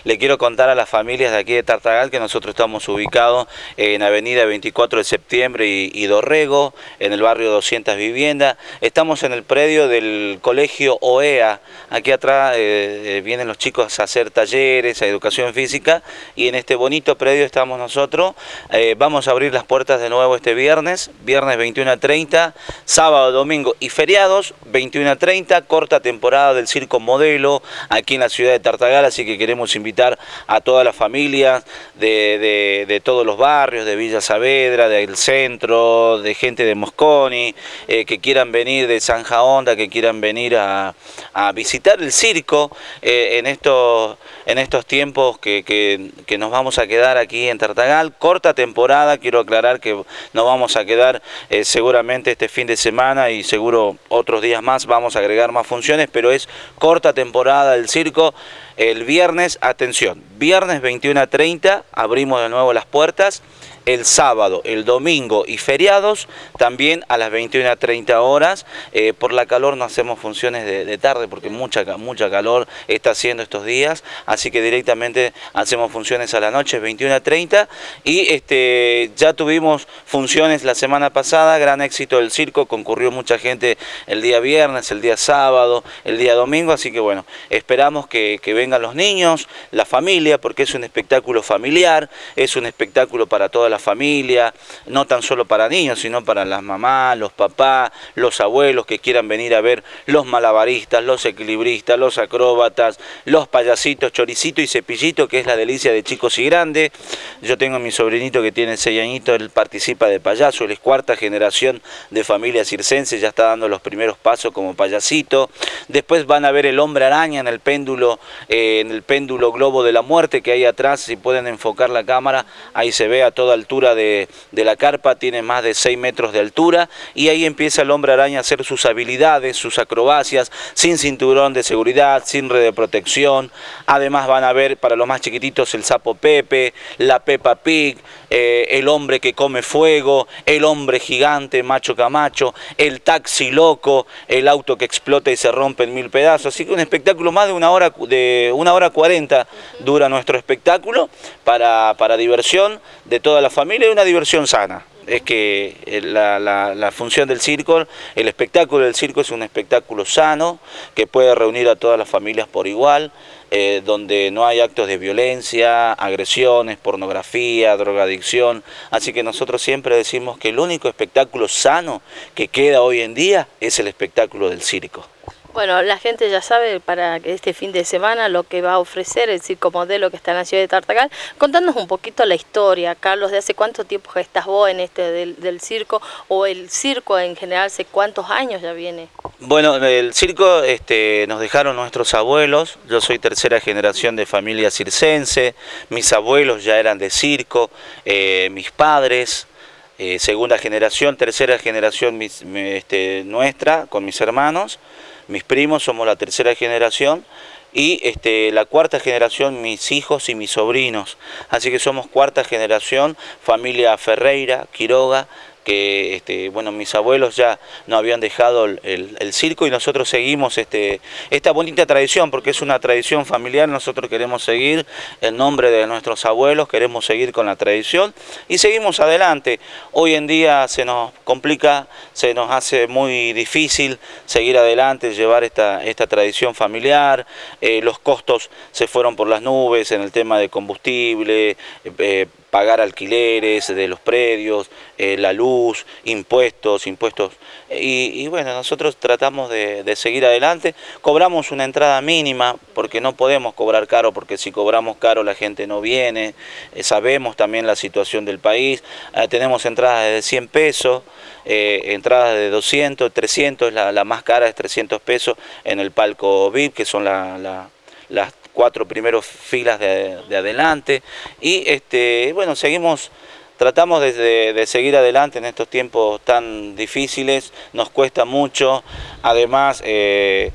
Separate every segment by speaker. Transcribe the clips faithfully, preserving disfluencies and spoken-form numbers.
Speaker 1: Le quiero contar a las familias de aquí de Tartagal que nosotros estamos ubicados en Avenida veinticuatro de septiembre y, y Dorrego, en el barrio doscientas viviendas. Estamos en el predio del colegio O E A. Aquí atrás eh, vienen los chicos a hacer talleres, a educación física, y en este bonito predio estamos nosotros. Eh, vamos a abrir las puertas de nuevo este viernes, viernes veintiuno a treinta, sábado, domingo y feriados, veintiuno a treinta, corta temporada del Circo Modelo aquí en la ciudad de Tartagal, así que queremos invitar a todas las familias de, de, de todos los barrios, de Villa Saavedra, del centro, de gente de Mosconi, eh, que quieran venir de Zanja Honda, que quieran venir a, a visitar el circo eh, en, estos, en estos tiempos que, que, que nos vamos a quedar aquí en Tartagal. Corta temporada, quiero aclarar que nos vamos a quedar eh, seguramente este fin de semana y seguro otros días más vamos a agregar más funciones, pero es corta temporada del circo. El viernes, atención, viernes veintiuno a treinta abrimos de nuevo las puertas. El sábado, el domingo y feriados también a las veintiuna a treinta horas. Eh, por la calor no hacemos funciones de, de tarde porque mucha, mucha calor está haciendo estos días, así que directamente hacemos funciones a la noche, veintiuna a treinta. Y este, ya tuvimos funciones la semana pasada, gran éxito del circo, concurrió mucha gente el día viernes, el día sábado, el día domingo, así que bueno, esperamos que, que vengan los niños, la familia, porque es un espectáculo familiar, es un espectáculo para toda la familia, no tan solo para niños, sino para las mamás, los papás, los abuelos que quieran venir a ver los malabaristas, los equilibristas, los acróbatas, los payasitos, choricito y cepillito, que es la delicia de chicos y grandes. Yo tengo a mi sobrinito que tiene seis añitos, él participa de payaso, él es cuarta generación de familia circense, ya está dando los primeros pasos como payasito. Después van a ver el hombre araña en el péndulo, eh, en el péndulo globo de la muerte que hay atrás, si pueden enfocar la cámara, ahí se ve a toda altura de, de la carpa, tiene más de seis metros de altura, y ahí empieza el hombre araña a hacer sus habilidades, sus acrobacias, sin cinturón de seguridad, sin red de protección. Además van a ver para los más chiquititos el sapo Pepe, la Peppa Pig, eh, el hombre que come fuego, el hombre gigante Macho Camacho, el taxi loco, el auto que explota y se rompe en mil pedazos. Así que un espectáculo más de una hora, de una hora cuarenta dura nuestro espectáculo para, para diversión de toda la familia y una diversión sana. Es que la, la, la función del circo, el espectáculo del circo es un espectáculo sano que puede reunir a todas las familias por igual, eh, donde no hay actos de violencia, agresiones, pornografía, drogadicción. Así que nosotros siempre decimos que el único espectáculo sano que queda hoy en día es el espectáculo del circo.
Speaker 2: Bueno, la gente ya sabe para este fin de semana lo que va a ofrecer el Circo Modelo que está en la ciudad de Tartagal. Contándonos un poquito la historia, Carlos, de hace cuánto tiempo estás vos en este del, del circo, o el circo en general, hace cuántos años ya viene.
Speaker 1: Bueno, el circo este, nos dejaron nuestros abuelos, yo soy tercera generación de familia circense, mis abuelos ya eran de circo, eh, mis padres, eh, segunda generación, tercera generación mis, este, nuestra, con mis hermanos. Mis primos somos la tercera generación y este, la cuarta generación mis hijos y mis sobrinos. Así que somos cuarta generación, familia Ferreira, Quiroga, que este, bueno, mis abuelos ya no habían dejado el, el, el circo y nosotros seguimos este, esta bonita tradición, porque es una tradición familiar. Nosotros queremos seguir el nombre de nuestros abuelos, queremos seguir con la tradición y seguimos adelante. Hoy en día se nos complica, se nos hace muy difícil seguir adelante, llevar esta, esta tradición familiar. Eh, los costos se fueron por las nubes en el tema de combustible, eh, pagar alquileres de los predios, eh, la luz, impuestos, impuestos. Y, y bueno, nosotros tratamos de, de seguir adelante. Cobramos una entrada mínima porque no podemos cobrar caro, porque si cobramos caro la gente no viene. Eh, sabemos también la situación del país. Eh, tenemos entradas de cien pesos, eh, entradas de doscientos, trescientos, la, la más cara es trescientos pesos en el palco V I P, que son la, la, las cuatro primeros filas de, de adelante. Y este, bueno, seguimos, tratamos de, de, de seguir adelante en estos tiempos tan difíciles, nos cuesta mucho. Además, eh,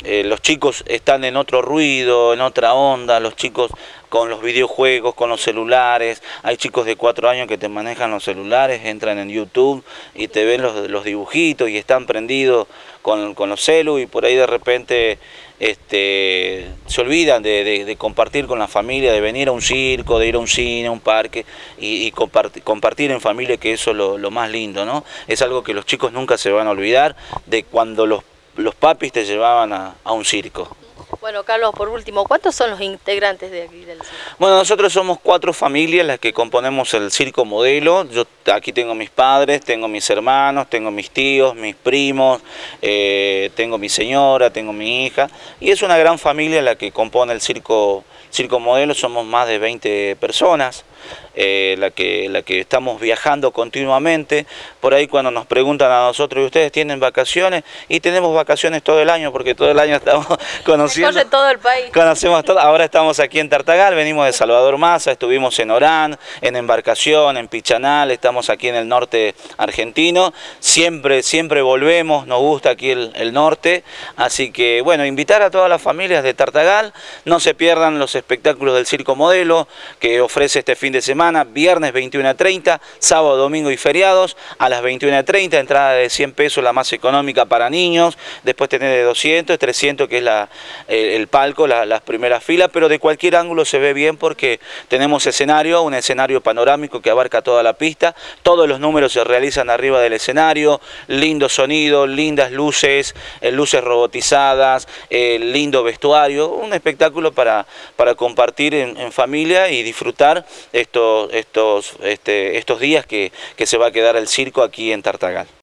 Speaker 1: eh, los chicos están en otro ruido, en otra onda, los chicos con los videojuegos, con los celulares. Hay chicos de cuatro años que te manejan los celulares, entran en YouTube y te ven los, los dibujitos y están prendidos con, con los celu, y por ahí de repente este, se olvidan de, de, de compartir con la familia, de venir a un circo, de ir a un cine, a un parque y, y compartir, compartir en familia, que eso es lo, lo más lindo, ¿no? Es algo que los chicos nunca se van a olvidar de cuando los, los papis te llevaban a, a un circo.
Speaker 2: Bueno, Carlos, por último, ¿cuántos son los integrantes de aquí del circo?
Speaker 1: Bueno, nosotros somos cuatro familias las que componemos el Circo Modelo. Yo aquí tengo mis padres, tengo mis hermanos, tengo mis tíos, mis primos, eh, tengo mi señora, tengo mi hija, y es una gran familia la que compone el Circo, Circo Modelo. Somos más de veinte personas. Eh, la, que, la que estamos viajando continuamente. Por ahí cuando nos preguntan a nosotros, ¿y ustedes tienen vacaciones? Y tenemos vacaciones todo el año, porque todo el año estamos conociendo.
Speaker 2: Recorre todo el país.
Speaker 1: Conocemos todo. Ahora estamos aquí en Tartagal, venimos de Salvador Maza, estuvimos en Orán, en Embarcación, en Pichanal, estamos aquí en el norte argentino. Siempre, siempre volvemos, nos gusta aquí el, el norte. Así que, bueno, invitar a todas las familias de Tartagal, no se pierdan los espectáculos del Circo Modelo, que ofrece este fin de semana, viernes veintiuno a treinta, sábado, domingo y feriados, a las veintiuna a treinta, entrada de cien pesos, la más económica para niños, después tenés de doscientos, trescientos, que es la, el, el palco, la, las primeras filas, pero de cualquier ángulo se ve bien porque tenemos escenario, un escenario panorámico que abarca toda la pista, todos los números se realizan arriba del escenario, lindo sonido, lindas luces, eh, luces robotizadas, eh, lindo vestuario, un espectáculo para, para compartir en, en familia y disfrutar estos, estos, este, estos días que, que se va a quedar el circo aquí en Tartagal.